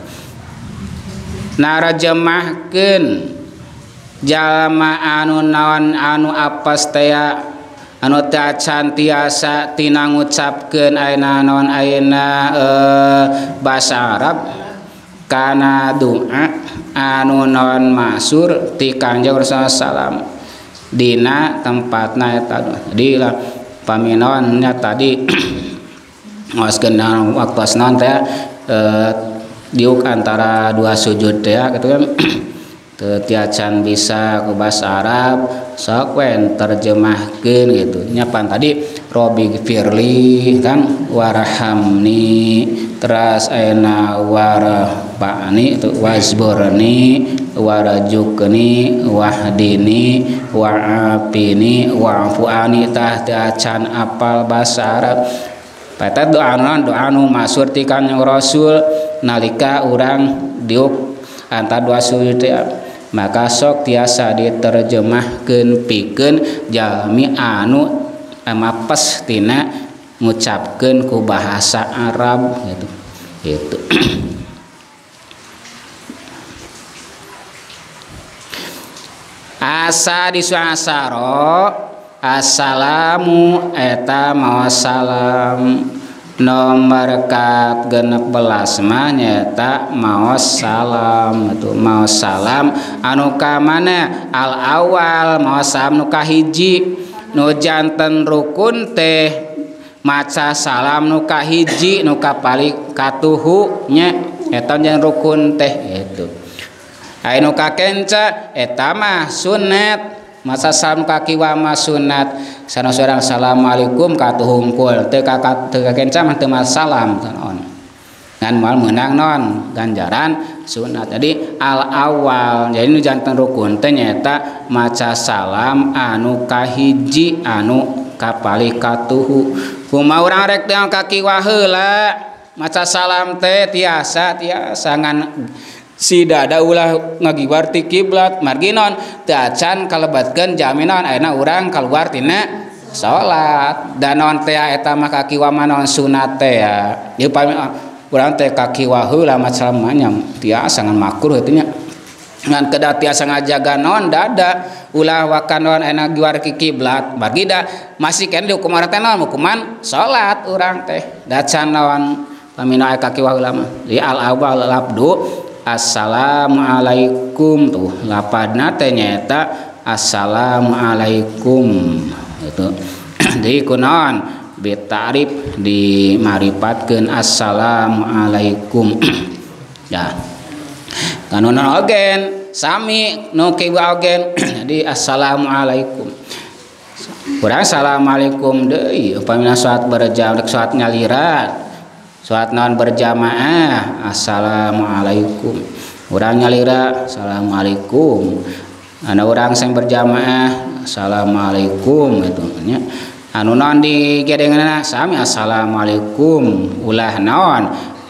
narjamahkeun jalma anu naon anu apes teh anu teu can tiasa tina ngucapkeun ayeuna naon ayeuna basa Arab kana doa anu naon masur ti Kanjeng Rasulullah sallam dina tempatna eta di paminaon nya tadi ngoskeun waktu asnan teh diuk antara dua sujud teh gitu kan teu tiacan bisa ku basa Arab sok we terjemahkeun gitu nyapan tadi Robi Firli kan warhamni teras ayeuna warfa'ni itu wazburni warajukni wahdini wa'afini wa'fuani tah can apal basa Arab. Pata doa nu masyhur ti Kanjeng Rasul nalika urang diuk antara dua sujud maka sok tiasa diterjemahkeun pikeun jalmi anu mapes tina ngucapkeun ku bahasa Arab gitu. Asa di suasaro assalamu eta maos salam nomor kat 16 mah nyata maos salam itu maos salam anu ka mana al awal maos salam nu kahiji nu janten rukun teh maca salam nu kahiji nu kapali katuhu nya eta jan rukun teh itu anu kakenca eta mah sunat masa salam kaki wa mah sunat sana seorang assalamualaikum katu hungkul teu kakenca mah teu salam sanon ngan moal meunang non ganjaran sunat. Jadi al awal jadi nu janten rukun teh nyaeta maca salam anu kahiji anu kapali katuhu kumaha urang rek teu kaki wa heula maca salam teh tiasa ngan si dada ulah ngagiwar ti kiblat margi non teu acan kalebatkeun jaminan ayeuna urang kaluar tina salat dan non teh eta mah kaki wa non sunat teh ya ieu pami urang teh kaki wa heula maca manyam tiasa ngan makruh teh nya ngan kedah tiasa ngajaga non dada ulah wakanon ayeuna giwar ki kiblat margi da masih kene dihukum teh non hukuman salat urang teh da can naon pamina kaki wa heula mah di al awal labdu assalamualaikum tuh lapadna teh nyaeta assalamualaikum itu di kunaon bitarif dimarifatkeun assalamualaikum ya kanunan ogen sami nu kieu ogen jadi assalamualaikum urang assalamualaikum deui upamina salat berjamaah salat ngalirat salat naon berjamaah assalamualaikum urang nyalira assalamualaikum ana urang sing berjamaah assalamualaikum gitu nya anu naon digedenganna sami assalamualaikum ulah naon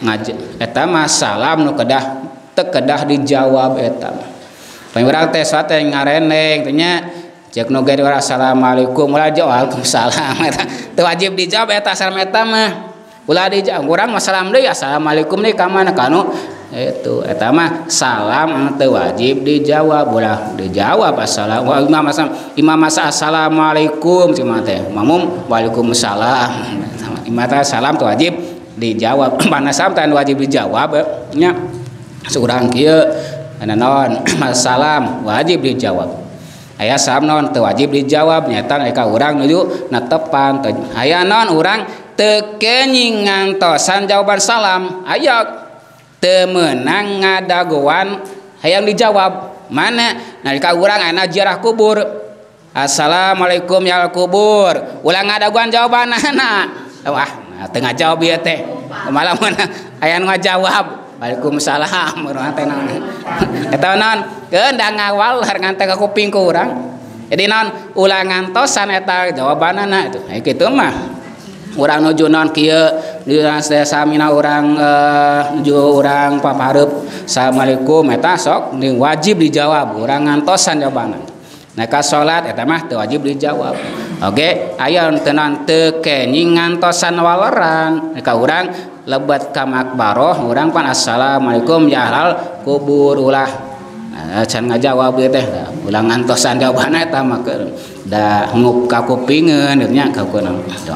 eta mah salam nu kedah teu kedah dijawab eta paling urang teh salat teh ngareneng teh nya cek nu gede assalamualaikum ulah jawab waalaikumsalam eta teu wajib dijawab eta salam eta mah ulah dijawab urang mah salam deui assalamualaikum deui ka mana kanu itu eta mah salam teu wajib dijawab ulah dijawab assalamu imam masa assalamualaikum cuma teh makmum waalaikumsalam imam teh salam teu wajib dijawab mana salam teh wajib dijawab nya surang kieu ana naon salam wajib dijawab aya salam naon teu wajib dijawab nyata ka urang nuju natepan aya naon urang teu kenging ngantosan jawaban salam aya teu meunang ngadagoan hayang dijawab mana nalika urang aya ziarah kubur assalamualaikum ya kubur ulah ngadagoan jawabanana wah teu ngajawab ieu teh malah mun aya nu ngajawab waalaikumsalam urang teh naon eta naon keundah ngawal ngan teh ka kuping ku urang jadi naon ulah ngantosan eta jawabanana itu kitu mah urang nuju naon kieu di samina urang nuju urang papareup assalamualaikum eta sok wajib dijawab urang ngantosan jawabanna nah ka salat eta mah teu wajib dijawab oge aya teu naon teu kenging ngantosan waleran ka urang lebat ka makbaroh urang pan assalamualaikum ya ahlal kubur ulah can ngajawab teh ulah ngantosan jawabanna eta mah da nguk ka kupingeun nya ka kunaon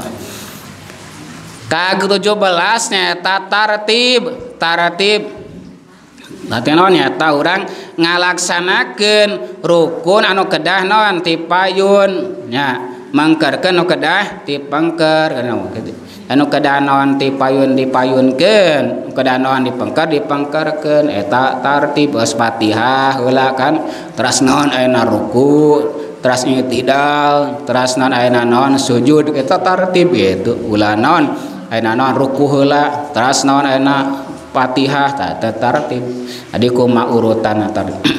Ka-17 nyaeta tartib latihan naon nyaeta urang ngalaksanakeun rukun anu kedah naon ti payun nya mangkerkeun nu kedah ti pengker anu kedah naon ti payun dipayunkeun kedah naon dipengkerkeun eta tartib geus Fatihah heula kan teras naon ayeuna ruku teras i'tidal teras naon ayeuna naon sujud eta tartib gitu ulah naon ayeuna naon ruku heula teras naon ayeuna Fatihah tah tartib jadi kumaha urutan tadi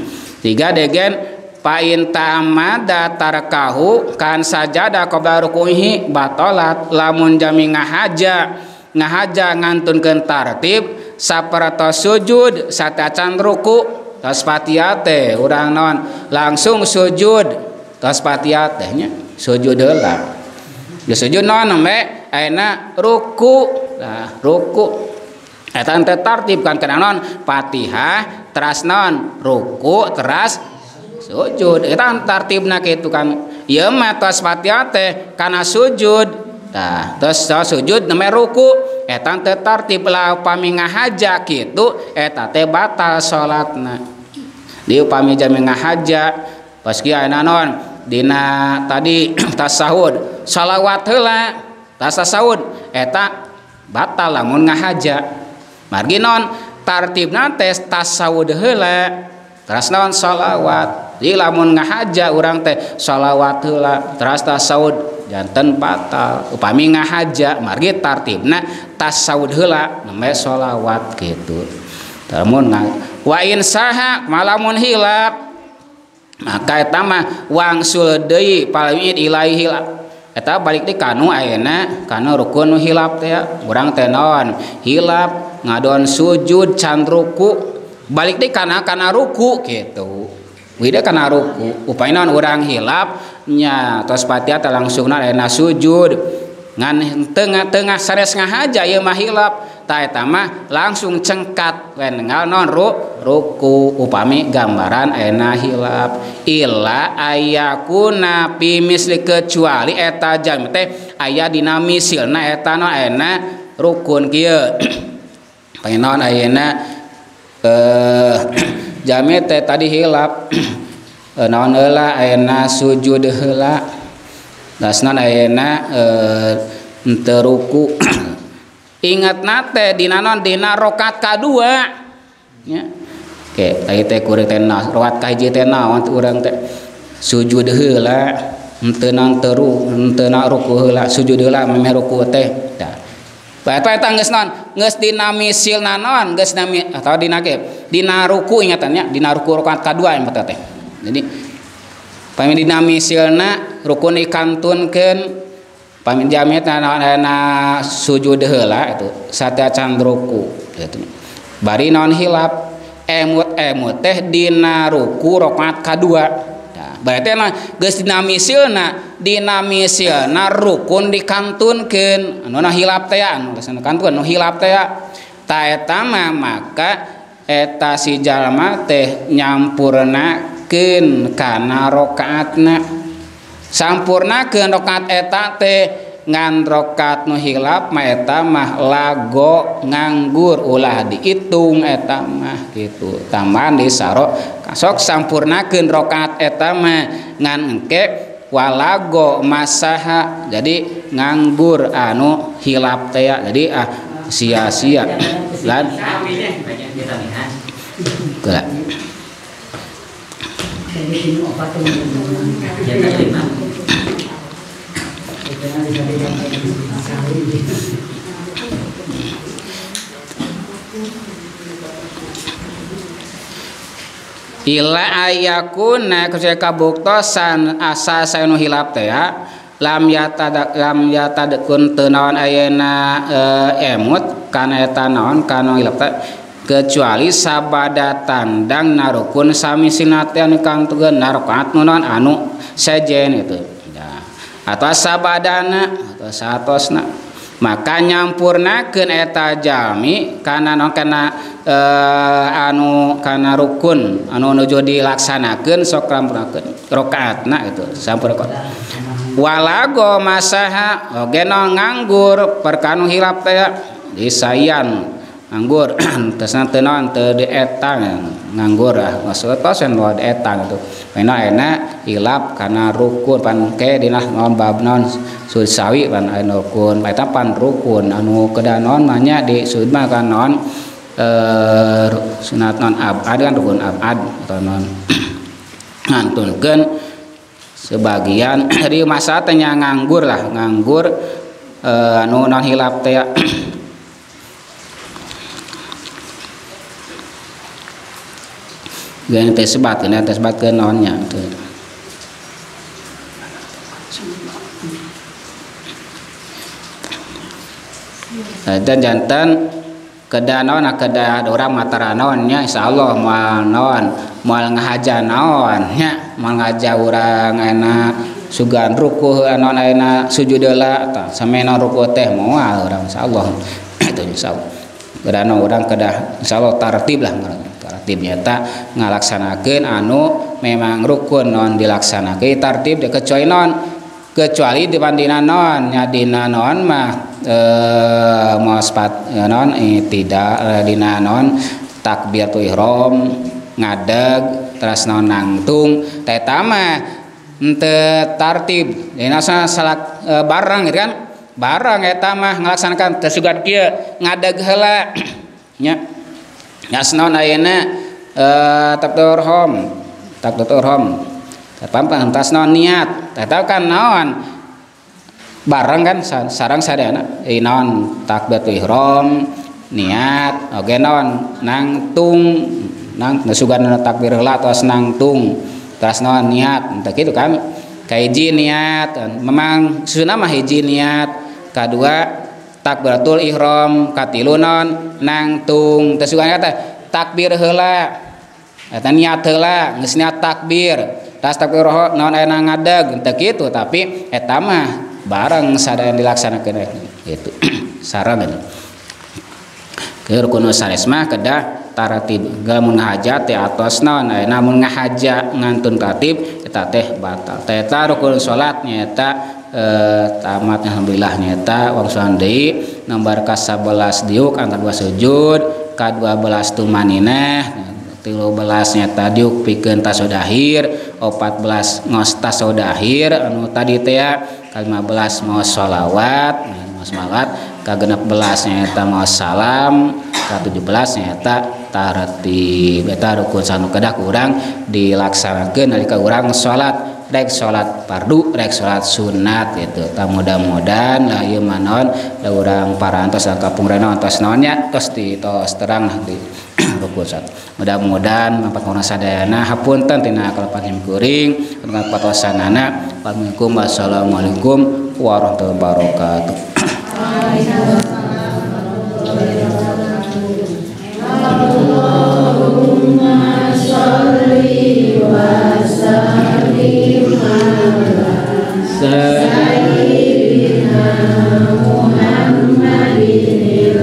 tiga degen pain ta'amada tarakahu kan sajada qabla rukuhi batalat lamun jami ngahaja ngantunkeun tartib sapertos sujud satacan ruku tos Fatihah teh urang naon langsung sujud tos Fatihah teh nya sujud heula geus sujud naon me ayeuna ruku nah ruku eta teh tartib kan kana naon Fatihah teras naon ruku teras sujud eta tartibna kitu kan ieu mah tos Fatihah teh kana sujud tah terus sujud neme ruku eta teh tartib lah upami ngahaja kitu eta teh batal salatna di upami jami ngahaja paski ayeuna naon dina tadi tasahud shalawat heula tasawud eta batal lamun ngahaja margi naon tartibna teh tasawud heula teras naon shalawat di lamun ngahaja urang teh shalawat heula teras tasawud janten batal upami ngahaja margi tartibna tasawud heula neme shalawat kitu lamun wa in saha malamun hilap maka eta mah wangsul deui palamid ilaihi eta balik di kanu ayeuna kana rukun nu hilap teh urang teh naon hilap ngadon sujud can ruku balik di kana ruku kitu wida kana ruku upayna urang hilap nya tos Fatihah teh langsungna ayeuna sujud ngan tengah sanes ngahaja ieu mah hilap ta eta mah langsung cengkat we nengal non ruku upami gambaran ayeuna hilap illa ayakuna fi misli kecuali eta jami teh aya dina misilna eta no ayeuna rukun kieu painaon ayeuna jami teh tadi hilap naon heula ayeuna sujud heula dasna ayeuna teu ruku ingatna teh dina non dina rakaat kadua nya oke aya teh kuring teh rakaat kahiji teh naon urang teh sujud heula henteu naon henteu na ruku heula sujud heula meme ruku teh tah eta geus naon geus dina misilna naon geus atau dina ke dina ruku ingatannya dina ruku rakaat kadua yang teh jadi pami dina misilna rukun dikantunkeun pami jamitna naon sujud heula itu satacan ruku gitu. Bari naon hilap emut teh dina ruku rakaat kadua. Nah, berarti na geus dina misilna rukun dikantunkeun anu hilap teh anu kantun anu hilap teh ta eta mah maka eta si jalma teh nyampurnakeun kana rakaatna sampurnakeun rakaat eta teh ngan rakaat nu hilap mah eta mah lago nganggur ulah diitung eta mah kitu tambahan disaro sok sampurnakeun rakaat eta mah ngan engke walago masaha jadi nganggur anu hilap teh jadi sia-sia lan ila ayakuna kusaya kabuktosan asa sayanu hilap teh lam yatadakun teu naon ayeuna emut kana eta naon kana hilap teh kecuali sabada tandang narukun sami sinate anu kangtugeun narakaat nu naon anu sejen itu ya atau sabadana atau satosna maka nyampurnakeun eta jalmi kana naon kana anu kana rukun anu nuju dilaksanakeun sok rampurakeun rakaatna itu sampurakeun walago masaha oge naon nganggur perkanu hilap teh disayan nganggur tesna teu naon teu dietang nganggur maksudtos anu dietang itu pena enak hilap kana rukun pan ke dina naon bab naon sujud sawi pan anu rukun eta pan rukun anu kedah naon mah nya di sujud mah kan naon sunat non abad kan rukun abad atau non ngantunkeun sebagian dari masa teh nganggur lah nganggur anu non hilap teh Geun teh sebatkeun naonnya teu. Dan jantan kedah naon kedah urang matara naonnya insyaallah moal naon moal ngahaja naon nya moal ngaja urang ayeuna sugan rukuh naon ayeuna sujud heula tah samena rukuh teh moal urang insyaallah itu insyaallah kedah urang kedah insyaallah tartib lah tartib nyata ngalaksanakeun anu memang rukun naon dilaksanakeun tartib kecuali naon kecuali dibandingna naon nya dina naon mah mospat non tidak dina non takbiratul ihram ngadeg terus non nangtung teh mah teu tartib dina salat bareng gitu kan bareng eta mah ngalaksanakan teu sugat kieu ngadeg heula nya nyasnaon ayeuna takbiratul ihram tapampang entas naon niat teh kan naon bareng kan sareng sadayana naon takbiratul ihram niat oge naon nangtung nang sugan takbir heula tos nangtung terus naon niat teh kitu kan kahiji niat memang sunah mah hiji niat kadua takbiratul ihram katilu naon nangtung teh sugan eta takbir heula eta niat heula geus niat takbir tas takbir naon aya ngadeg teh kitu tapi eta mah bareng sadaya dilaksanakeun gitu sareng ke rukun sanes mah kedah taratib lamun hajat teh atos naon ayeuna mun ngahaja ngantun katib eta teh batal teh eta rukun salat nyaeta tamat alhamdulillah nyaeta wangsulan deui nomor ka 11 diuk angka 2 sujud ka 12 tumaninah 13 nyaeta diuk pikeun tasodahir 14 ngos tasodahir anu tadi teh 15 mau sholawat ka 16 nyaeta mau salam ka 17 nyaeta tartib eta rukun sanu kedah urang dilaksanakeun nalika urang salat rek salat fardu rek salat sunat gitu tah mudah-mudahan lah ieu manon da urang parantos kapungreuna antos naonnya tos terang di rukun salat mudah-mudahan mangpaatna sadayana hapunten tina kalepatin kuring dengan patosanana wassalamualaikum warahmatullahi wabarakatuh. Allahumma sholli wa sallim ala sayyidina Muhammadin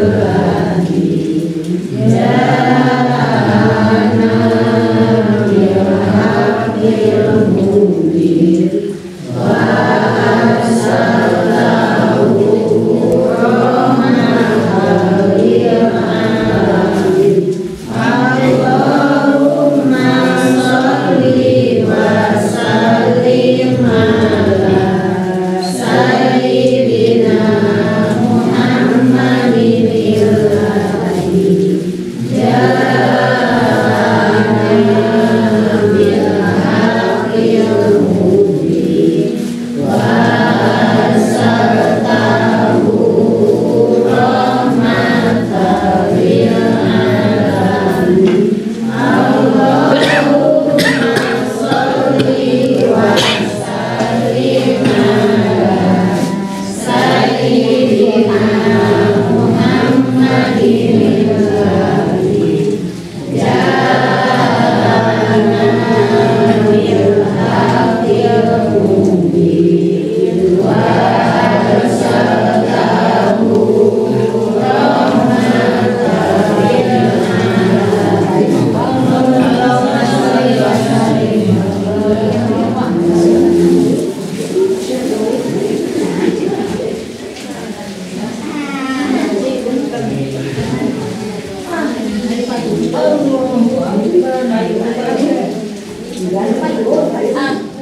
Ah.